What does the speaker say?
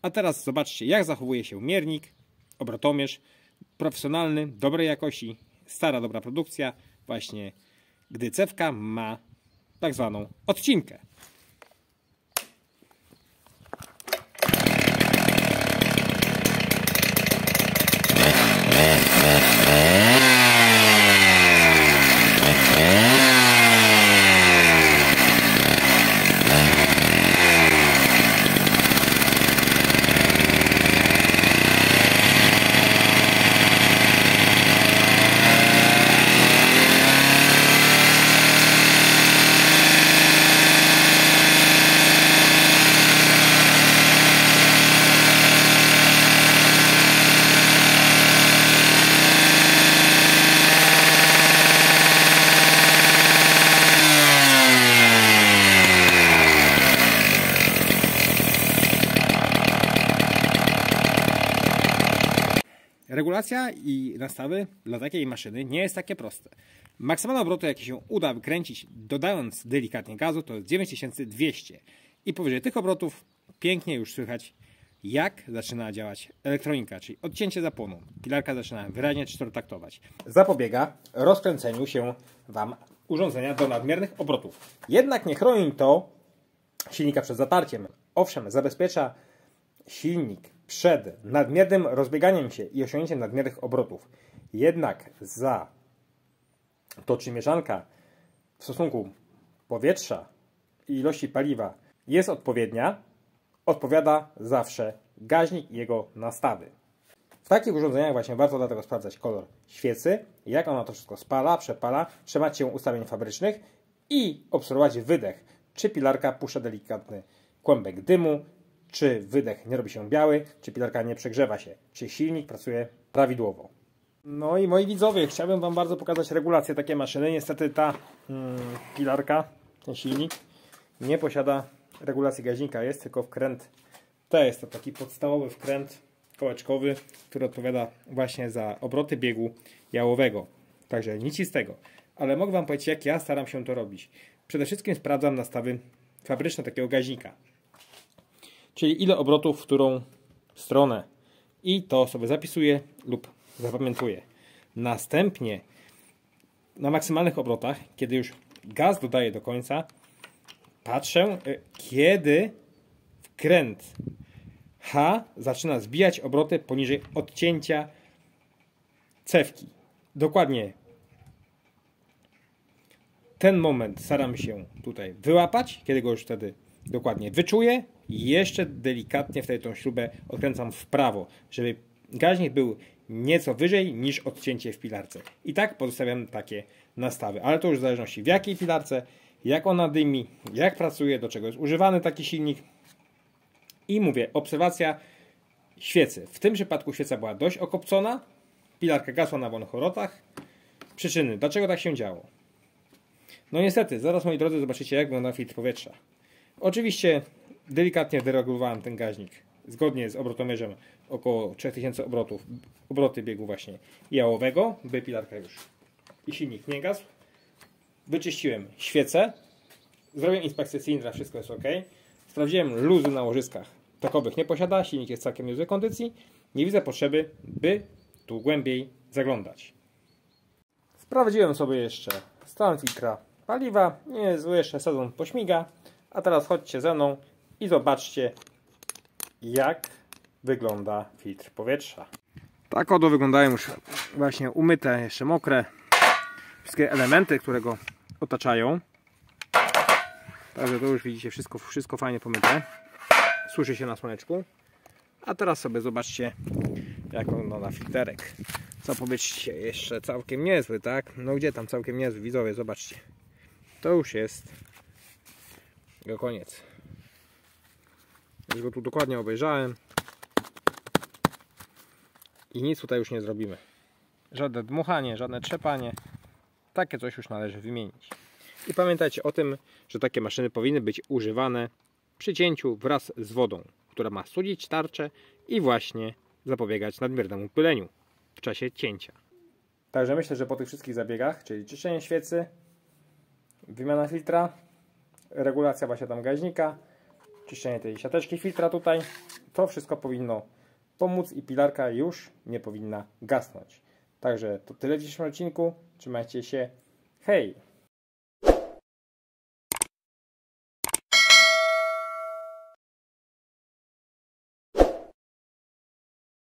A teraz zobaczcie, jak zachowuje się miernik, obrotomierz, profesjonalny, dobrej jakości, stara, dobra produkcja, właśnie gdy cewka ma tak zwaną odcinkę. Regulacja i nastawy dla takiej maszyny nie jest takie proste. Maksymalne obroty, jakie się uda wykręcić, dodając delikatnie gazu, to jest 9200. I powyżej tych obrotów pięknie już słychać, jak zaczyna działać elektronika, czyli odcięcie zapłonu. Pilarka zaczyna wyraźnie czterotaktować. Zapobiega rozkręceniu się Wam urządzenia do nadmiernych obrotów. Jednak nie chroni to silnika przed zatarciem. Owszem, zabezpiecza silnik przed nadmiernym rozbieganiem się i osiągnięciem nadmiernych obrotów. Jednak za to, czy mieszanka w stosunku powietrza i ilości paliwa jest odpowiednia, odpowiada zawsze gaźnik i jego nastawy. W takich urządzeniach właśnie warto dlatego sprawdzać kolor świecy, jak ona to wszystko spala, przepala, trzymać się ustawień fabrycznych i obserwować wydech, czy pilarka puszcza delikatny kłębek dymu, czy wydech nie robi się biały, czy pilarka nie przegrzewa się, czy silnik pracuje prawidłowo. No i moi widzowie, chciałbym Wam bardzo pokazać regulację takiej maszyny. Niestety ta pilarka, ten silnik nie posiada regulacji gaźnika, jest tylko wkręt. To jest to taki podstawowy wkręt kołeczkowy, który odpowiada właśnie za obroty biegu jałowego. Także nic z tego. Ale mogę Wam powiedzieć, jak ja staram się to robić. Przede wszystkim sprawdzam nastawy fabryczne takiego gaźnika. Czyli ile obrotów w którą stronę. I to sobie zapisuję lub zapamiętuję. Następnie na maksymalnych obrotach, kiedy już gaz dodaję do końca, patrzę, kiedy wkręt H zaczyna zbijać obroty poniżej odcięcia cewki. Dokładnie ten moment staram się tutaj wyłapać, kiedy go już wtedy dokładnie wyczuję i jeszcze delikatnie wtedy tą śrubę odkręcam w prawo, żeby gaźnik był nieco wyżej niż odcięcie w pilarce. I tak pozostawiam takie nastawy, ale to już w zależności w jakiej pilarce, jak ona dymi, jak pracuje, do czego jest używany taki silnik. I mówię, obserwacja świecy. W tym przypadku świeca była dość okopcona, pilarka gasła na wolnych obrotach. Przyczyny, dlaczego tak się działo? No niestety, zaraz moi drodzy zobaczycie, jak wygląda filtr powietrza. Oczywiście delikatnie deregulowałem ten gaźnik zgodnie z obrotomierzem około 3000 obrotów, obroty biegu właśnie jałowego, by pilarka już i silnik nie gasł. Wyczyściłem świecę, zrobiłem inspekcję cylindra, wszystko jest ok. Sprawdziłem luzy na łożyskach, takowych nie posiada, silnik jest całkiem niezłej kondycji. Nie widzę potrzeby, by tu głębiej zaglądać. Sprawdziłem sobie jeszcze stan filtra paliwa, nie jest zły, jeszcze sezon pośmiga. A teraz chodźcie ze mną i zobaczcie, jak wygląda filtr powietrza. Tak oto wyglądają już właśnie umyte, jeszcze mokre wszystkie elementy, które go otaczają. Także to już widzicie, wszystko fajnie pomyte. Suszy się na słoneczku. A teraz sobie zobaczcie, jak wygląda filterek. Co powiedzcie, jeszcze całkiem niezły, tak? No gdzie tam całkiem niezły, widzowie, zobaczcie. To już jest jego koniec. Już go tu dokładnie obejrzałem. I nic tutaj już nie zrobimy. Żadne dmuchanie, żadne trzepanie. Takie coś już należy wymienić. I pamiętajcie o tym, że takie maszyny powinny być używane przy cięciu wraz z wodą, która ma studzić tarczę i właśnie zapobiegać nadmiernemu pyleniu w czasie cięcia. Także myślę, że po tych wszystkich zabiegach, czyli czyszczenie świecy, wymiana filtra, regulacja właśnie tam gaźnika, czyszczenie tej siateczki filtra tutaj to wszystko powinno pomóc i pilarka już nie powinna gasnąć. Także to tyle w dzisiejszym odcinku. Trzymajcie się. Hej!